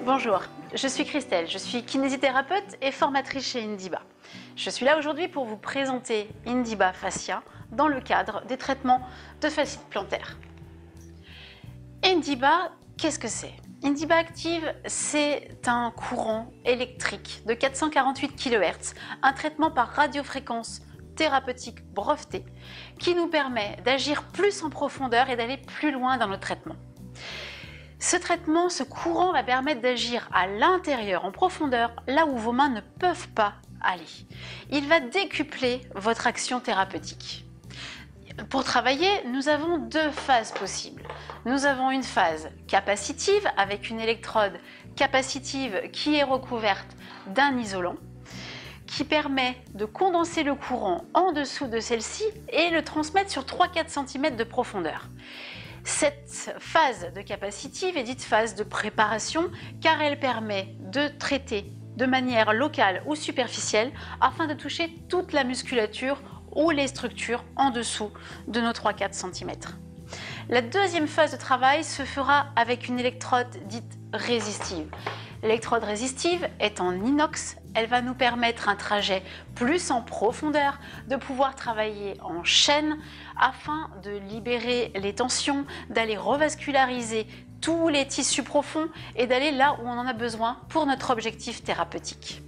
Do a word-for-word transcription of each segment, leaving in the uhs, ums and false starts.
Bonjour, je suis Christelle, je suis kinésithérapeute et formatrice chez Indiba. Je suis là aujourd'hui pour vous présenter Indiba Fascia dans le cadre des traitements de fasciite plantaire. Indiba, qu'est-ce que c'est? Indiba Active, c'est un courant électrique de quatre cent quarante-huit kilohertz, un traitement par radiofréquence thérapeutique breveté qui nous permet d'agir plus en profondeur et d'aller plus loin dans notre traitement. Ce traitement, ce courant va permettre d'agir à l'intérieur, en profondeur, là où vos mains ne peuvent pas aller. Il va décupler votre action thérapeutique. Pour travailler, nous avons deux phases possibles. Nous avons une phase capacitive avec une électrode capacitive qui est recouverte d'un isolant qui permet de condenser le courant en dessous de celle-ci et le transmettre sur trois à quatre centimètres de profondeur. Cette phase de capacitive est dite phase de préparation car elle permet de traiter de manière locale ou superficielle afin de toucher toute la musculature ou les structures en dessous de nos trois à quatre centimètres. La deuxième phase de travail se fera avec une électrode dite résistive. L'électrode résistive est en inox, elle va nous permettre un trajet plus en profondeur, de pouvoir travailler en chaîne afin de libérer les tensions, d'aller revasculariser tous les tissus profonds et d'aller là où on en a besoin pour notre objectif thérapeutique.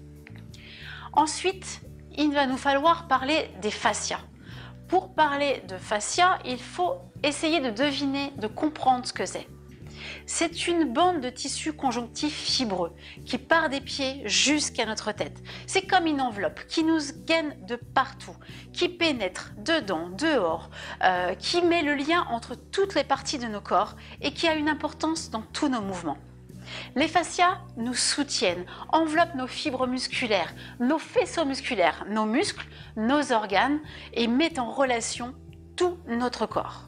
Ensuite, il va nous falloir parler des fascias. Pour parler de fascia, il faut essayer de deviner, de comprendre ce que c'est. C'est une bande de tissu conjonctif fibreux qui part des pieds jusqu'à notre tête. C'est comme une enveloppe qui nous gaine de partout, qui pénètre dedans, dehors, euh, qui met le lien entre toutes les parties de nos corps et qui a une importance dans tous nos mouvements. Les fascias nous soutiennent, enveloppent nos fibres musculaires, nos faisceaux musculaires, nos muscles, nos organes et mettent en relation tout notre corps.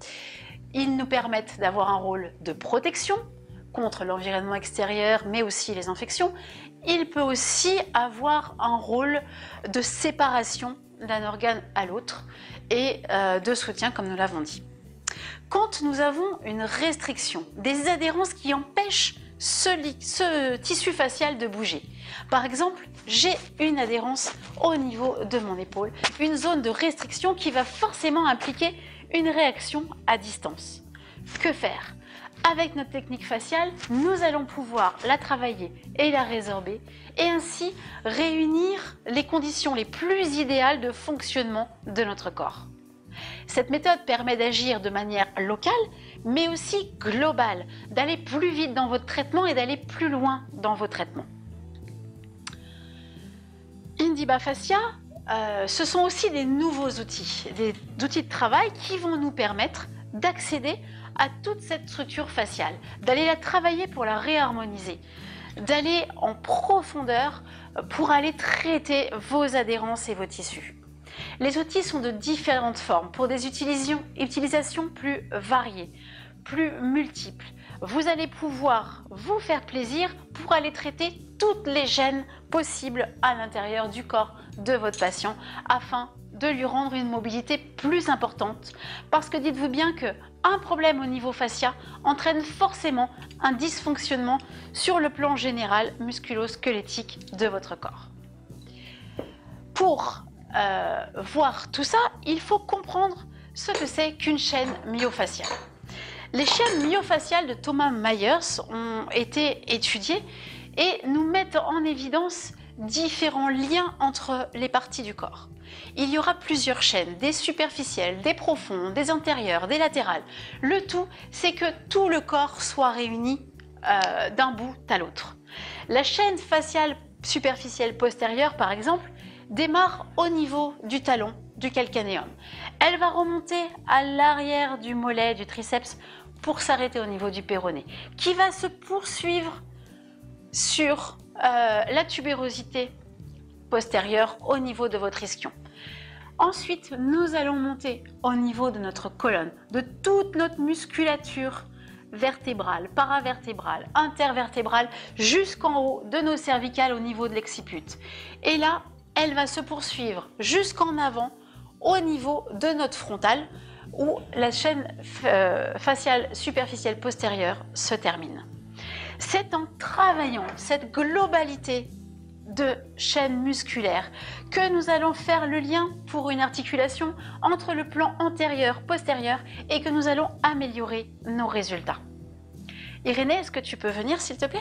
Ils nous permettent d'avoir un rôle de protection contre l'environnement extérieur, mais aussi les infections. Il peut aussi avoir un rôle de séparation d'un organe à l'autre et euh, de soutien, comme nous l'avons dit. Quand nous avons une restriction, des adhérences qui empêchent ce, ce tissu facial de bouger. Par exemple, j'ai une adhérence au niveau de mon épaule, une zone de restriction qui va forcément impliquer une réaction à distance. Que faire? Avec notre technique faciale, nous allons pouvoir la travailler et la résorber et ainsi réunir les conditions les plus idéales de fonctionnement de notre corps. Cette méthode permet d'agir de manière locale, mais aussi globale, d'aller plus vite dans votre traitement et d'aller plus loin dans vos traitements. Indiba Fascia, euh, ce sont aussi des nouveaux outils, des outils de travail qui vont nous permettre d'accéder à toute cette structure faciale, d'aller la travailler pour la réharmoniser, d'aller en profondeur pour aller traiter vos adhérences et vos tissus. Les outils sont de différentes formes pour des utilisations, utilisations plus variées, plus multiples. Vous allez pouvoir vous faire plaisir pour aller traiter toutes les gènes possibles à l'intérieur du corps de votre patient afin de lui rendre une mobilité plus importante. Parce que dites-vous bien qu'un problème au niveau fascia entraîne forcément un dysfonctionnement sur le plan général musculo-squelettique de votre corps. Pour euh, voir tout ça, il faut comprendre ce que c'est qu'une chaîne myofasciale. Les chaînes myofasciales de Thomas Myers ont été étudiées et nous mettent en évidence différents liens entre les parties du corps. Il y aura plusieurs chaînes, des superficielles, des profondes, des antérieures, des latérales. Le tout, c'est que tout le corps soit réuni euh, d'un bout à l'autre. La chaîne faciale superficielle postérieure, par exemple, démarre au niveau du talon, du calcanéum. Elle va remonter à l'arrière du mollet, du triceps, pour s'arrêter au niveau du péroné, qui va se poursuivre sur euh, la tubérosité postérieure au niveau de votre ischion. Ensuite, nous allons monter au niveau de notre colonne, de toute notre musculature vertébrale, paravertébrale, intervertébrale, jusqu'en haut de nos cervicales au niveau de l'exciput. Et là, elle va se poursuivre jusqu'en avant au niveau de notre frontal, où la chaîne euh, faciale superficielle postérieure se termine. C'est en travaillant cette globalité de chaîne musculaire que nous allons faire le lien pour une articulation entre le plan antérieur, postérieur et que nous allons améliorer nos résultats. Irénée, est-ce que tu peux venir s'il te plaît?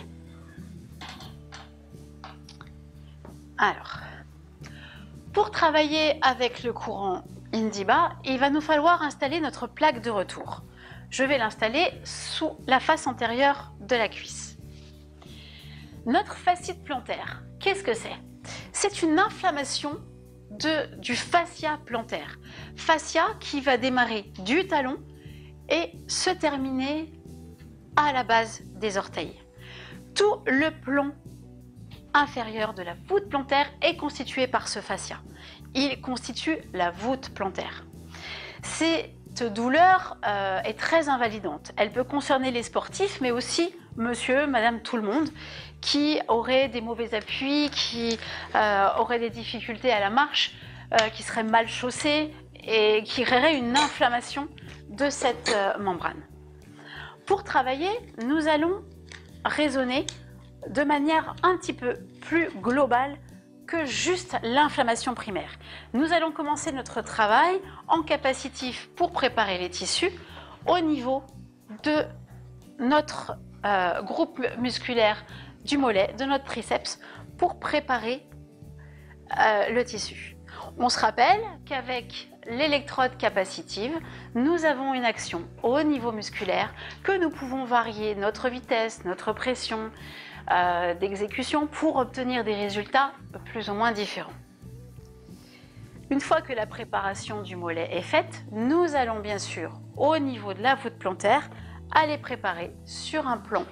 Alors, pour travailler avec le courant Indiba, il va nous falloir installer notre plaque de retour. Je vais l'installer sous la face antérieure de la cuisse. Notre fascite plantaire, qu'est-ce que c'est? C'est une inflammation de, du fascia plantaire. Fascia qui va démarrer du talon et se terminer à la base des orteils. Tout le plan inférieur de la voûte plantaire est constitué par ce fascia. Il constitue la voûte plantaire. Cette douleur euh, est très invalidante. Elle peut concerner les sportifs, mais aussi monsieur, madame, tout le monde qui aurait des mauvais appuis, qui euh, aurait des difficultés à la marche, euh, qui serait mal chaussé et qui aurait une inflammation de cette euh, membrane. Pour travailler, nous allons raisonner de manière un petit peu plus globale que juste l'inflammation primaire. Nous allons commencer notre travail en capacitif pour préparer les tissus au niveau de notre euh, groupe musculaire du mollet, de notre triceps, pour préparer euh, le tissu. On se rappelle qu'avec l'électrode capacitive, nous avons une action au niveau musculaire, que nous pouvons varier notre vitesse, notre pression euh, d'exécution pour obtenir des résultats plus ou moins différents. Une fois que la préparation du mollet est faite, nous allons bien sûr, au niveau de la voûte plantaire, aller préparer sur un plan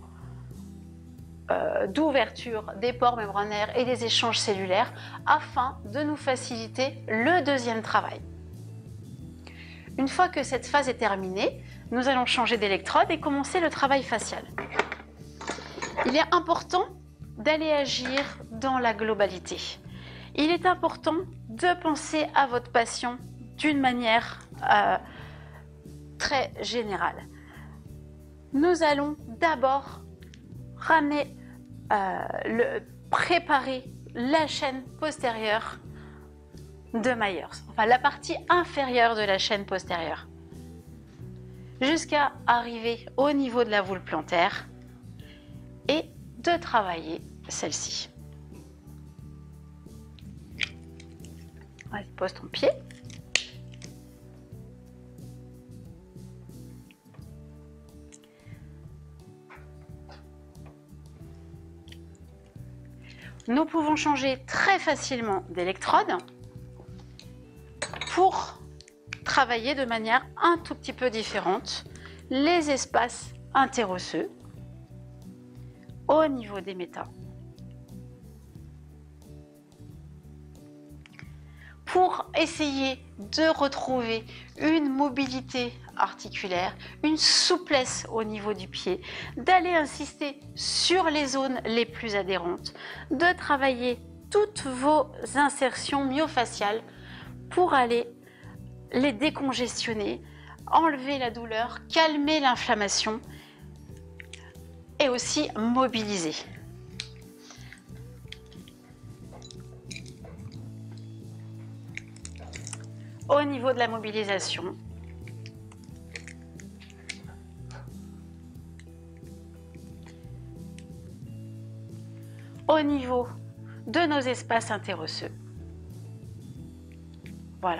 euh, d'ouverture des pores membranaires et des échanges cellulaires afin de nous faciliter le deuxième travail. Une fois que cette phase est terminée, nous allons changer d'électrode et commencer le travail facial. Il est important d'aller agir dans la globalité. Il est important de penser à votre patient d'une manière euh, très générale. Nous allons d'abord ramener, euh, le, préparer la chaîne postérieure de Myers, enfin la partie inférieure de la chaîne postérieure, jusqu'à arriver au niveau de la voûte plantaire et de travailler celle-ci. Vas-y, pose ton pied. Nous pouvons changer très facilement d'électrode pour travailler de manière un tout petit peu différente les espaces interosseux au niveau des métas. Pour essayer de retrouver une mobilité articulaire, une souplesse au niveau du pied, d'aller insister sur les zones les plus adhérentes, de travailler toutes vos insertions myofasciales pour aller les décongestionner, enlever la douleur, calmer l'inflammation et aussi mobiliser. Au niveau de la mobilisation, au niveau de nos espaces interosseux. Voilà.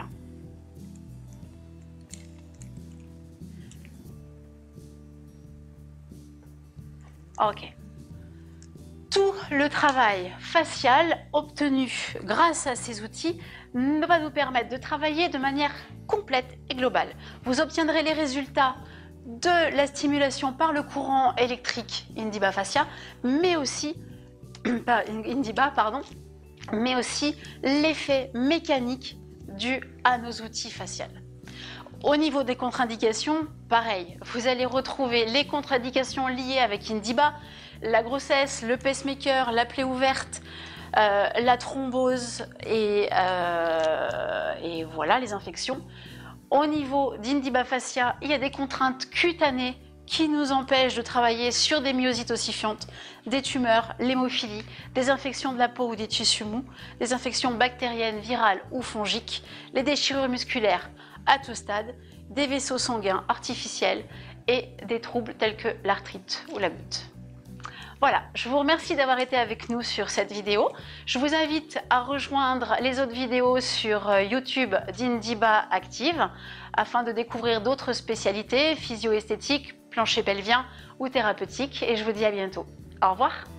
Ok. Tout le travail facial obtenu grâce à ces outils va nous permettre de travailler de manière complète et globale. Vous obtiendrez les résultats de la stimulation par le courant électrique Indiba fascia, mais aussi Indiba, pardon, mais aussi l'effet mécanique dû à nos outils faciaux. Au niveau des contre-indications, pareil, vous allez retrouver les contre-indications liées avec Indiba, la grossesse, le pacemaker, la plaie ouverte, euh, la thrombose et, euh, et voilà les infections. Au niveau d'Indiba fascia, il y a des contraintes cutanées qui nous empêche de travailler sur des myosites ossifiantes, des tumeurs, l'hémophilie, des infections de la peau ou des tissus mous, des infections bactériennes, virales ou fongiques, les déchirures musculaires à tout stade, des vaisseaux sanguins artificiels et des troubles tels que l'arthrite ou la goutte. Voilà, je vous remercie d'avoir été avec nous sur cette vidéo. Je vous invite à rejoindre les autres vidéos sur YouTube d'Indiba Active afin de découvrir d'autres spécialités physio-esthétiques, plancher pelvien ou thérapeutiques. Et je vous dis à bientôt. Au revoir.